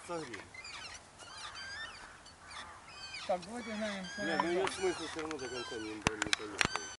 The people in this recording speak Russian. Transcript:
согрели. Так, давайте глянем. Нет, ну нет смысла все равно до конца не понятно.